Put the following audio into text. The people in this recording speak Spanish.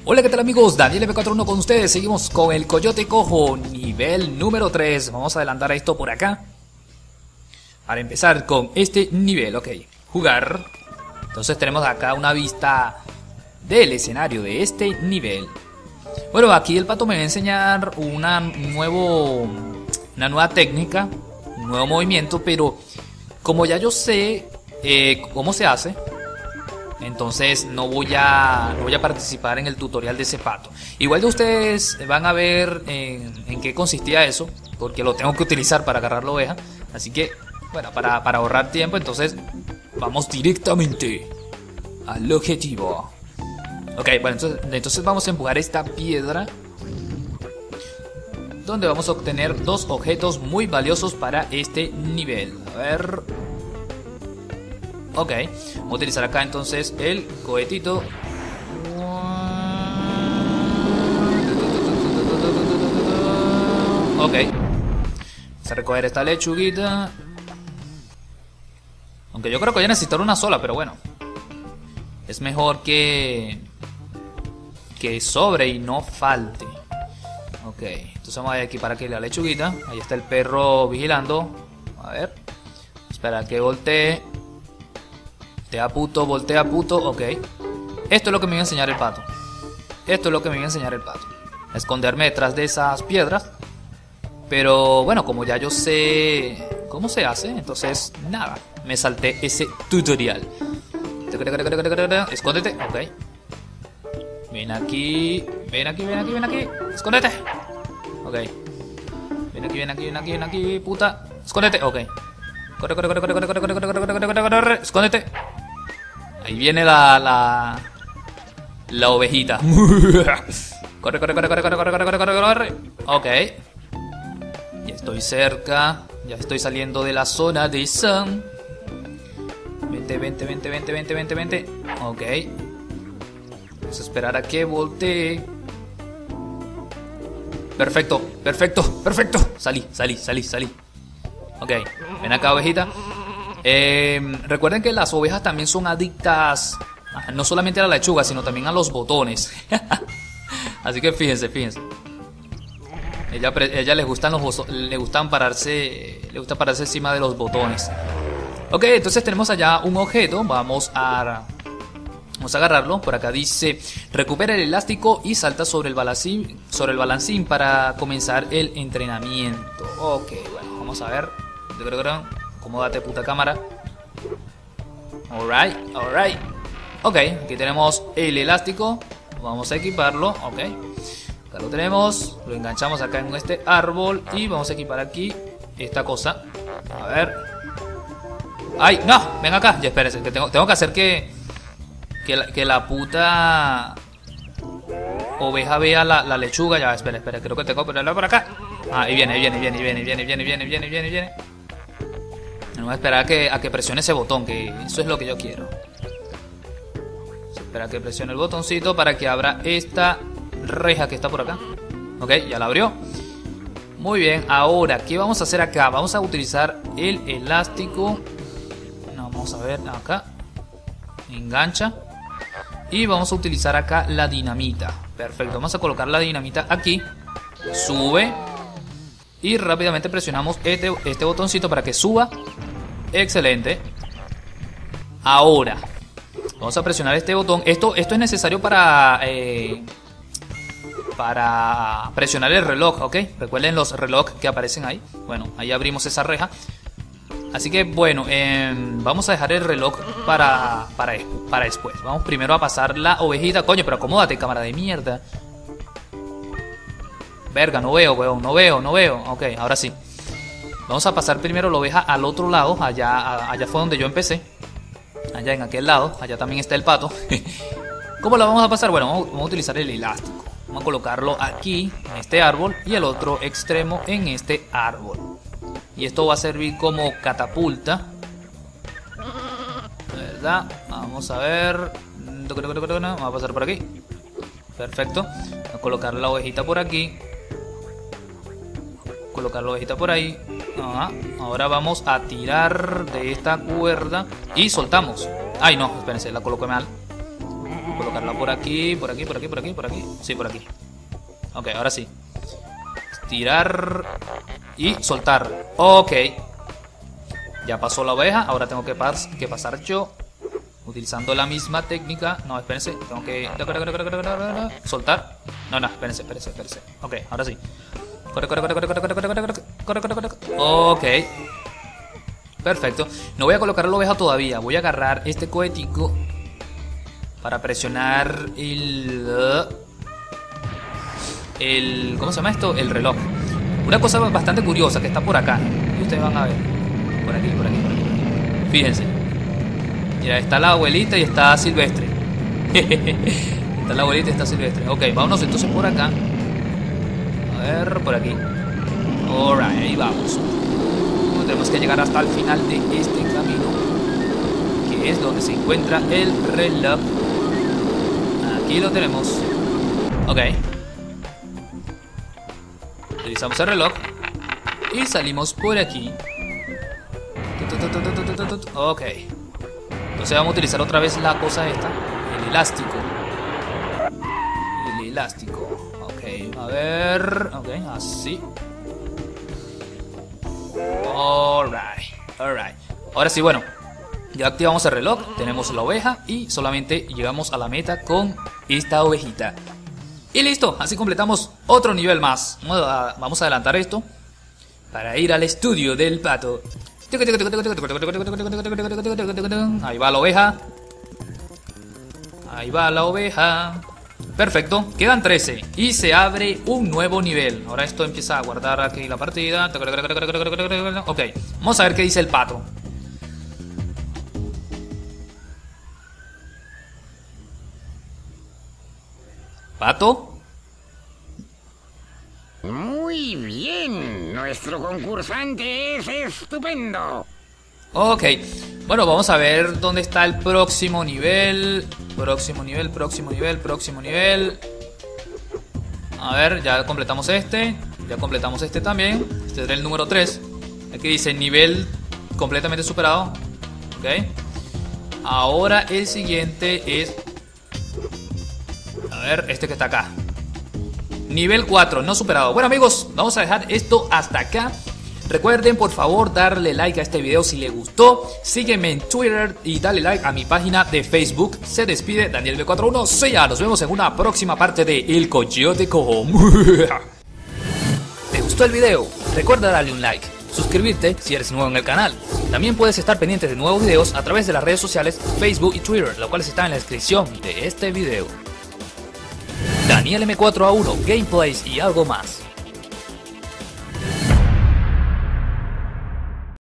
Hola, ¿qué tal amigos? Daniel M41 con ustedes. Seguimos con el Coyote Cojo, nivel número 3. Vamos a adelantar esto por acá para empezar con este nivel. Ok, jugar. Entonces tenemos acá una vista del escenario de este nivel. Bueno, aquí el pato me va a enseñar una nueva técnica, un nuevo movimiento, pero como ya yo sé cómo se hace, entonces no voy a participar en el tutorial de ese pato. Igual de ustedes van a ver en qué consistía eso, porque lo tengo que utilizar para agarrar la oveja. Así que, bueno, para ahorrar tiempo, entonces vamos directamente al objetivo. Ok, bueno, entonces vamos a empujar esta piedra, donde vamos a obtener dos objetos muy valiosos para este nivel. A ver... Ok, vamos a utilizar acá entonces el cohetito. Ok, vamos a recoger esta lechuguita. Aunque yo creo que voy a necesitar una sola, pero bueno, es mejor que sobre y no falte. Ok, entonces vamos a equipar aquí la lechuguita. Ahí está el perro vigilando. A ver, espera que voltee. Voltea puto, ok. Esto es lo que me iba a enseñar el pato. A esconderme detrás de esas piedras. Pero bueno, como ya yo sé cómo se hace, entonces nada, me salté ese tutorial. Escóndete, ok. Ven aquí. Escóndete. Ok. Ven aquí, puta. Escóndete, ok. Corre, escóndete. Ahí viene la ovejita. Corre. Ok. Ya estoy cerca. Ya estoy saliendo de la zona de Sun. Vente. Ok. Vamos a esperar a que voltee. Perfecto. Salí. Ok, ven acá, ovejita. Recuerden que las ovejas también son adictas no solamente a la lechuga, sino también a los botones. Así que fíjense. Ella le gusta pararse encima de los botones. Ok, entonces tenemos allá un objeto. Vamos a agarrarlo. Por acá dice: recupera el elástico y salta sobre el balancín para comenzar el entrenamiento. Ok, bueno, vamos a ver. Acomódate, puta cámara. Alright. Ok, aquí tenemos el elástico. Vamos a equiparlo. Ok, acá lo tenemos. Lo enganchamos acá en este árbol. Y vamos a equipar aquí esta cosa. A ver. ¡Ay! ¡No! Ven acá. Ya espérense, que tengo que hacer que la puta oveja vea la lechuga. Ya, espera. Creo que tengo que ponerla por acá. Ah, ahí viene. Vamos a esperar a que presione ese botón, que eso es lo que yo quiero. Espera que presione el botoncito para que abra esta reja que está por acá. Ok, ya la abrió. Muy bien, ahora, ¿qué vamos a hacer acá? Vamos a utilizar el elástico. No, vamos a ver, acá. Engancha. Y vamos a utilizar acá la dinamita. Perfecto, vamos a colocar la dinamita aquí. Sube. Y rápidamente presionamos este botoncito para que suba. Excelente. Ahora vamos a presionar este botón. Esto es necesario para presionar el reloj, ¿ok? Recuerden los relojes que aparecen ahí. Bueno, ahí abrimos esa reja. Así que bueno, vamos a dejar el reloj para después. Vamos primero a pasar la ovejita. Coño, pero acomódate, cámara de mierda. Verga, no veo, weón, no veo. Ok, ahora sí. Vamos a pasar primero la oveja al otro lado. Allá fue donde yo empecé. Allá en aquel lado. Allá también está el pato. ¿Cómo la vamos a pasar? Bueno, vamos a utilizar el elástico. Vamos a colocarlo aquí, en este árbol. Y el otro extremo en este árbol. Y esto va a servir como catapulta, ¿verdad? Vamos a ver. Vamos a pasar por aquí. Perfecto. Vamos a colocar la ovejita por aquí. Colocar la ovejita por ahí. Ahora vamos a tirar de esta cuerda y soltamos. Ay, no, espérense, la coloqué mal. Ojalá por aquí, por aquí, por aquí, por aquí, por aquí. Sí, por aquí. Ok, ahora sí. Estirar y soltar. Ok. Ya pasó la oveja, ahora tengo que pasar yo. Utilizando la misma técnica. No, espérense, tengo que soltar. No, espérense. Ok, ahora sí. Corre. Ok. Perfecto. No voy a colocar la oveja todavía. Voy a agarrar este cohetico para presionar ¿cómo se llama esto? El reloj. Una cosa bastante curiosa que está por acá. Y ustedes van a ver. Por aquí. Fíjense. Mira, está la abuelita y está Silvestre. Está la abuelita y está Silvestre. Ok, vámonos entonces por acá. A ver, por aquí. Alright, ahí vamos. Tenemos que llegar hasta el final de este camino, que es donde se encuentra el reloj. Aquí lo tenemos. Ok. Utilizamos el reloj y salimos por aquí. Ok. Entonces vamos a utilizar otra vez la cosa esta, el elástico. Ok, a ver. Ok, así. Alright. Ahora sí, bueno. Ya activamos el reloj, tenemos la oveja y solamente llegamos a la meta con esta ovejita. Y listo, así completamos otro nivel más. Vamos a adelantar esto para ir al estudio del pato. Ahí va la oveja. Perfecto, quedan 13 y se abre un nuevo nivel. Ahora esto empieza a guardar aquí la partida. Ok, vamos a ver qué dice el pato. ¿Pato? Muy bien, nuestro concursante es estupendo. Ok, bueno, vamos a ver dónde está el próximo nivel. Próximo nivel. A ver, ya completamos este. Ya completamos este también. Este es el número 3. Aquí dice nivel completamente superado. Ok. Ahora el siguiente es... A ver, este que está acá. Nivel 4, no superado. Bueno amigos, vamos a dejar esto hasta acá. Recuerden por favor darle like a este video si les gustó. Sígueme en Twitter y dale like a mi página de Facebook. Se despide Daniel B41. Sí, ya nos vemos en una próxima parte de El Coyote Cojo. ¿Te gustó el video? Recuerda darle un like, suscribirte si eres nuevo en el canal. También puedes estar pendiente de nuevos videos a través de las redes sociales Facebook y Twitter, los cuales están en la descripción de este video. Daniel M4A1, gameplays y algo más.